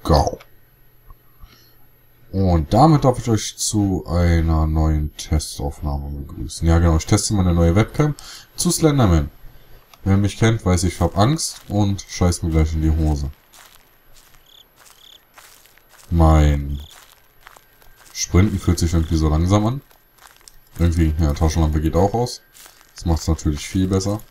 go. Und damit darf ich euch zu einer neuen Testaufnahme begrüßen. Ja genau, ich teste meine neue Webcam zu Slenderman. Wer mich kennt, weiß, ich habe Angst und scheiß mir gleich in die Hose. Mein Sprinten fühlt sich irgendwie so langsam an. Irgendwie, ja, Taschenlampe geht auch aus. Das macht es natürlich viel besser.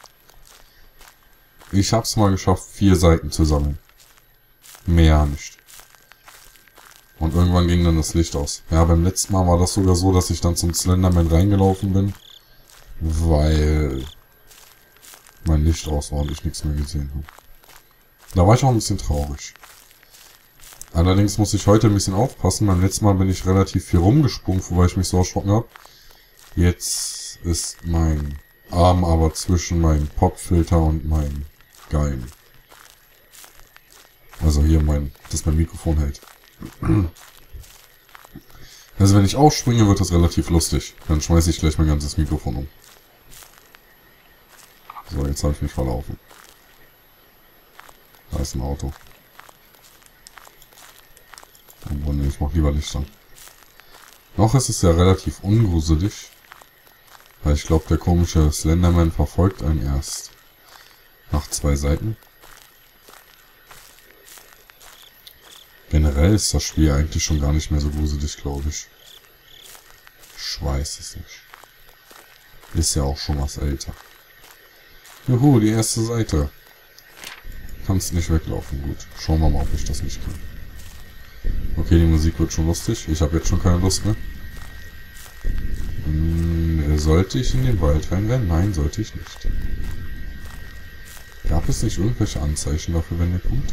Ich habe es mal geschafft, 4 Seiten zu sammeln. Mehr nicht. Und irgendwann ging dann das Licht aus. Ja, beim letzten Mal war das sogar so, dass ich dann zum Slenderman reingelaufen bin, weil mein Licht aus war und ich nichts mehr gesehen habe. Da war ich auch ein bisschen traurig. Allerdings muss ich heute ein bisschen aufpassen. Beim letzten Mal bin ich relativ viel rumgesprungen, wobei ich mich so erschrocken habe. Jetzt ist mein Arm aber zwischen meinem Popfilter und meinem Geigen. Also hier dass mein Mikrofon hält. Also wenn ich aufspringe, wird das relativ lustig. Dann schmeiße ich gleich mein ganzes Mikrofon um. So, jetzt habe ich mich verlaufen. Da ist ein Auto. Obwohl, nee, ich mach lieber Licht an. Noch ist es ja relativ ungruselig. Weil ich glaube, der komische Slenderman verfolgt einen erst nach 2 Seiten. Generell ist das Spiel eigentlich schon gar nicht mehr so gruselig, glaube ich. Ich weiß es nicht. Ist ja auch schon was älter. Juhu, die erste Seite. Kannst nicht weglaufen, gut. Schauen wir mal, ob ich das nicht kann. Okay, die Musik wird schon lustig. Ich habe jetzt schon keine Lust mehr. Sollte ich in den Wald reinrennen? Nein, sollte ich nicht. Gab es nicht irgendwelche Anzeichen dafür, wenn ihr kommt?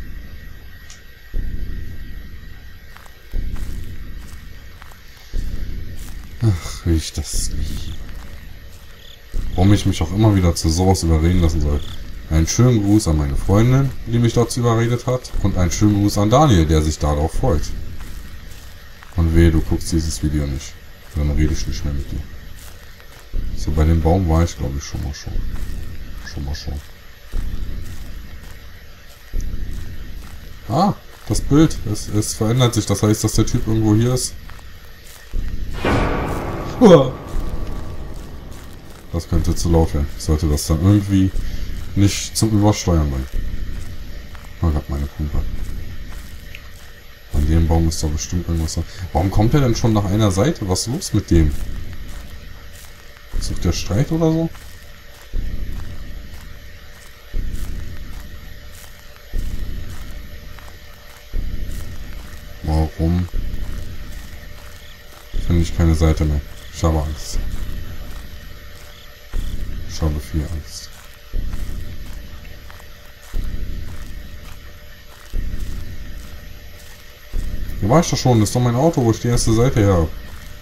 Ach, wie ich das liebe. Warum ich mich auch immer wieder zu sowas überreden lassen soll. Einen schönen Gruß an meine Freundin, die mich dazu überredet hat. Und einen schönen Gruß an Daniel, der sich darauf freut. Und wehe, du guckst dieses Video nicht. Dann rede ich nicht mehr mit dir. So, bei dem Baum war ich, glaube ich, schon mal. Ah, das Bild. Es verändert sich. Das heißt, dass der Typ irgendwo hier ist. Das könnte zu laut werden. Ich sollte das dann irgendwie nicht zum Übersteuern bringen. Oh Gott, meine Pumpe. An dem Baum ist doch bestimmt irgendwas. Warum kommt er denn schon nach einer Seite? Was ist los mit dem? Sucht der Streit oder so? Warum finde ich keine Seite mehr? Ich habe Angst. Ich habe viel Angst. Hier war ich doch schon. Das ist doch mein Auto, wo ich die erste Seite her habe.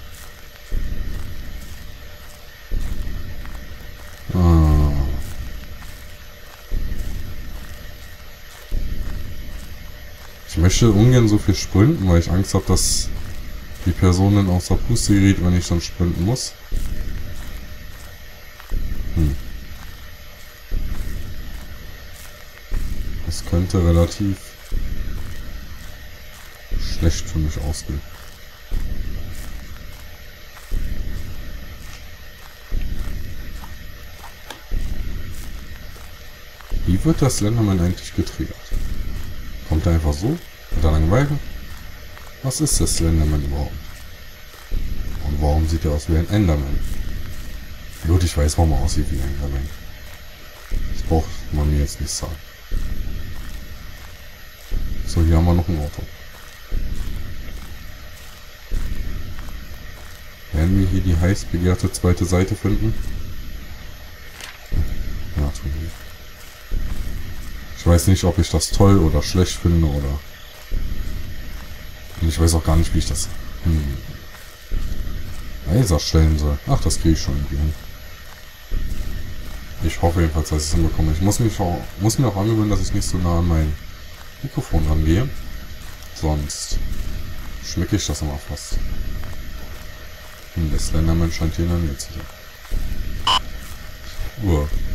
Ich möchte ungern so viel sprinten, weil ich Angst habe, dass die Person dann außer Puste gerät, wenn ich dann sprinten muss. Das könnte relativ schlecht für mich ausgehen. Wie wird das Slenderman eigentlich getriggert? Kommt er einfach so? Hat er Langeweile? Was ist das Slenderman überhaupt? Und warum sieht er aus wie ein Enderman? Gut, ich weiß, warum er aussieht wie ein Enderman. Das braucht man mir jetzt nicht sagen. So, hier haben wir noch ein Auto. Werden wir hier die heiß begehrte zweite Seite finden? Ja, tun wir. Ich weiß nicht, ob ich das toll oder schlecht finde oder... Und ich weiß auch gar nicht, wie ich das... Laser stellen soll. Ach, das kriege ich schon irgendwie hin. Ich hoffe jedenfalls, dass ich es hinbekomme. Ich muss mir auch angewöhnen, dass ich nicht so nah an mein Mikrofon rangehe. Sonst schmecke ich das immer fast. Der Slenderman scheint hier in der Nähe zu sein.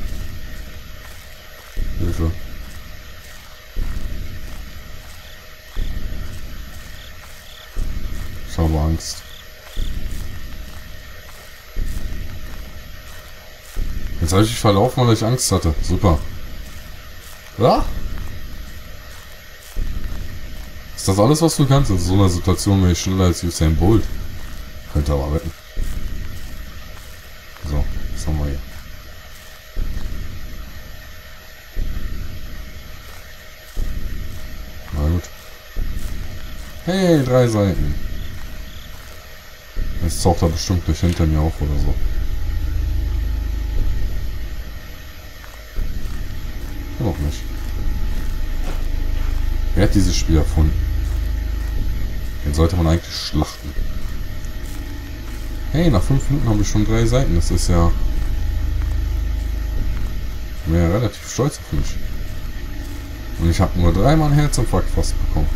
Hilfe. Ich habe Angst. Jetzt habe ich mich verlaufen, weil ich Angst hatte. Super. Ja? Ist das alles, was du kannst? In so einer Situation wäre ich schneller als Usain Bolt. Könnte aber wetten. So, was haben wir hier? Na gut. Hey, 3 Seiten. Jetzt taucht er bestimmt gleich hinter mir auf oder so. Noch nicht. Wer hat dieses Spiel erfunden? Den sollte man eigentlich schlachten. Hey, nach 5 Minuten habe ich schon 3 Seiten. Das ist ja... Ich bin ja relativ stolz auf mich. Und ich habe nur 3-mal einen Herzinfarkt fast bekommen.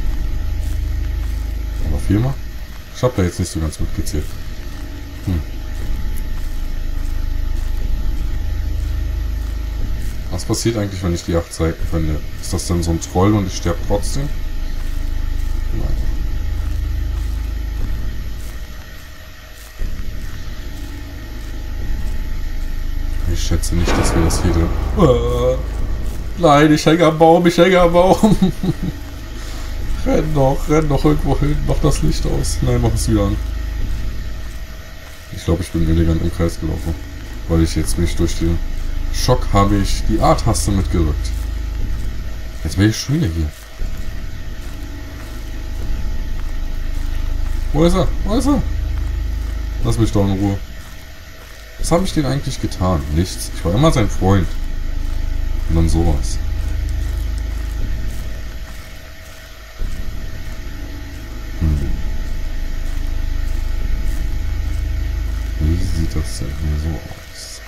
Oder 4-mal? Ich habe da jetzt nicht so ganz mitgezählt. Was passiert eigentlich, wenn ich die 8 Seiten finde? Ist das dann so ein Troll und ich sterbe trotzdem? Nein. Ich schätze nicht, dass wir das hier drin... Nein, ich hänge am Baum, ich hänge am Baum. renn doch irgendwo hin, mach das Licht aus. Nein, mach es wieder an. Ich glaube, ich bin elegant im Kreis gelaufen. Weil ich jetzt mich durch den Schock habe ich die A-Taste mitgerückt. Jetzt bin ich schon wieder hier. Wo ist er? Wo ist er? Lass mich doch in Ruhe. Was habe ich denn eigentlich getan? Nichts. Ich war immer sein Freund. Und dann sowas. Wie sieht das denn hier so aus?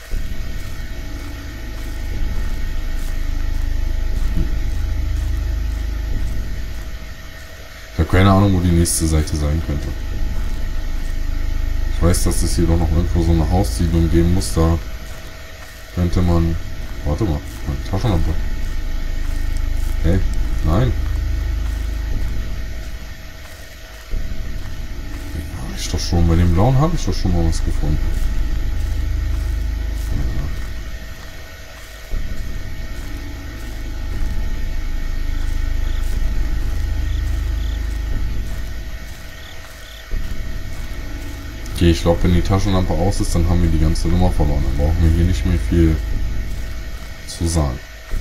Ich habe keine Ahnung, wo die nächste Seite sein könnte. Ich weiß, dass es hier doch noch irgendwo so eine Haussiedlung geben muss. Da könnte man... Warte mal, meine Taschenlampe. Hey, nein. Habe ich doch schon, bei dem blauen habe ich doch schon mal was gefunden. Okay, ich glaube, wenn die Taschenlampe aus ist, dann haben wir die ganze Nummer verloren. Dann brauchen wir hier nicht mehr viel zu sagen.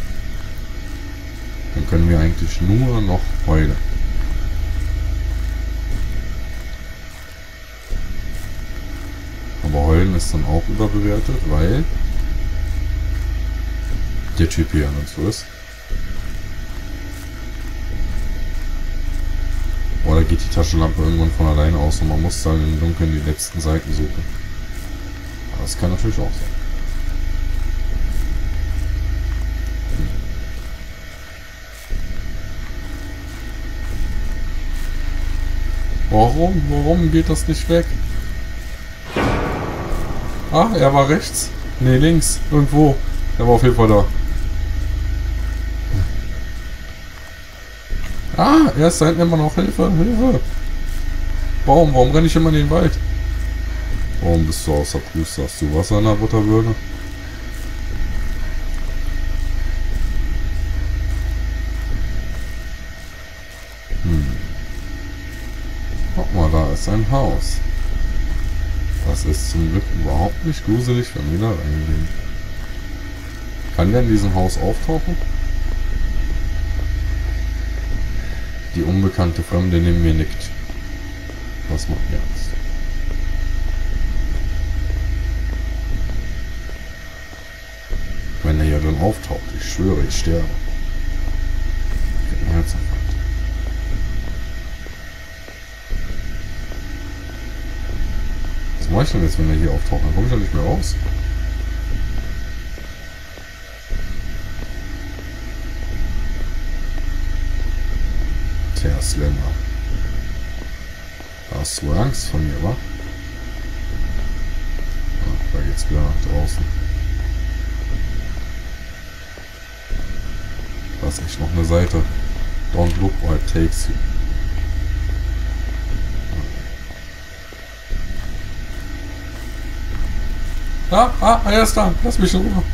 Dann können wir eigentlich nur noch heulen. Aber heulen ist dann auch überbewertet, weil der Typ hier an uns so ist. Oder geht die Taschenlampe irgendwann von alleine aus und man muss dann im Dunkeln die letzten Seiten suchen. Aber das kann natürlich auch sein. Warum? Warum geht das nicht weg? Ah, er war rechts. Ne, links. Irgendwo. Er war auf jeden Fall da. Ah, er ist da hinten immer noch. Hilfe, Hilfe. Warum renne ich immer in den Wald? Warum bist du außer Puste? Hast du Wasser in der Butterbirne? Guck mal, da ist ein Haus. Das ist zum Glück überhaupt nicht gruselig, wenn wir da reingehen. Kann der in diesem Haus auftauchen? Die unbekannte Fremde neben mir nickt. Was macht mir Angst? Wenn er hier drin auftaucht, ich schwöre, ich sterbe. Ich krieg einen Herzinfarkt. Was mache ich denn jetzt, wenn er hier auftaucht? Dann komme ich ja nicht mehr raus. Tja, Slender. Da hast du Angst von mir, wa? Ah, da geht's wieder nach draußen. Da ist echt noch eine Seite. Don't look while it takes you. Er ist da. Lass mich in Ruhe.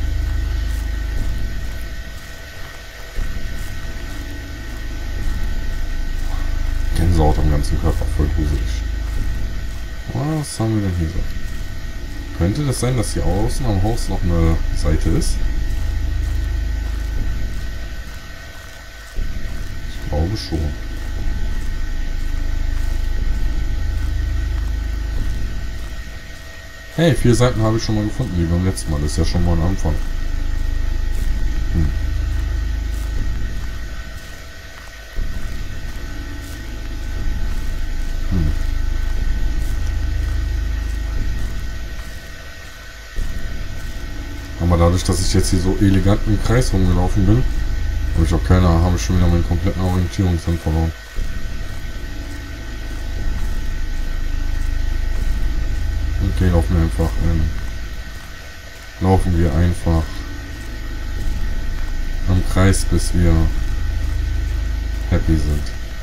Gänsehaut am ganzen Körper, voll gruselig. Was haben wir denn hier so? Könnte das sein, dass hier außen am Haus noch eine Seite ist? Ich glaube schon. Hey, 4 Seiten habe ich schon mal gefunden, wie beim letzten Mal. Das ist ja schon mal ein Anfang. Aber dadurch, dass ich jetzt hier so elegant im Kreis rumgelaufen bin, habe ich schon wieder meinen kompletten Orientierungssinn verloren. Okay, laufen wir einfach am Kreis, bis wir happy sind.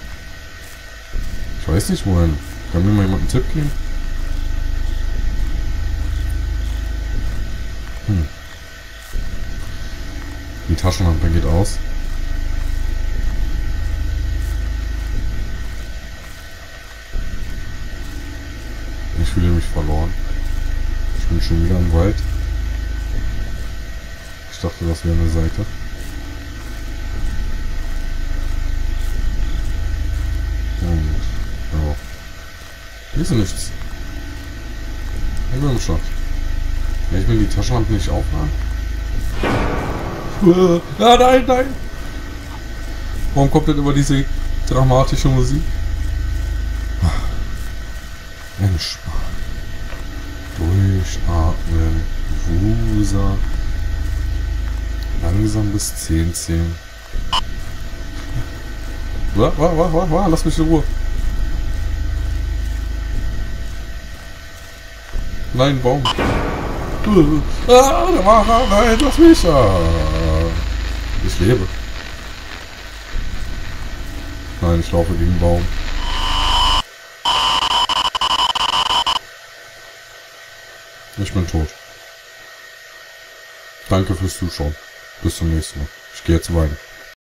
Ich weiß nicht wohin. Kann mir mal jemand einen Tipp geben? Die Taschenlampe geht aus. Ich fühle mich verloren. Ich bin schon wieder im Wald. Ich dachte, das wäre eine Seite. Und ja. Hier ist nichts. Ein Wurmschlag. Ja, ich will die Taschenlampe nicht aufladen. Nein! Warum kommt denn immer diese dramatische Musik? Entspannen. Durchatmen. Wusa. Langsam bis 10 zählen. Lass mich in Ruhe. Nein, Baum. Nein, lass mich. Ich lebe. Nein, ich laufe gegen den Baum. Ich bin tot. Danke fürs Zuschauen. Bis zum nächsten Mal. Ich gehe jetzt weinen.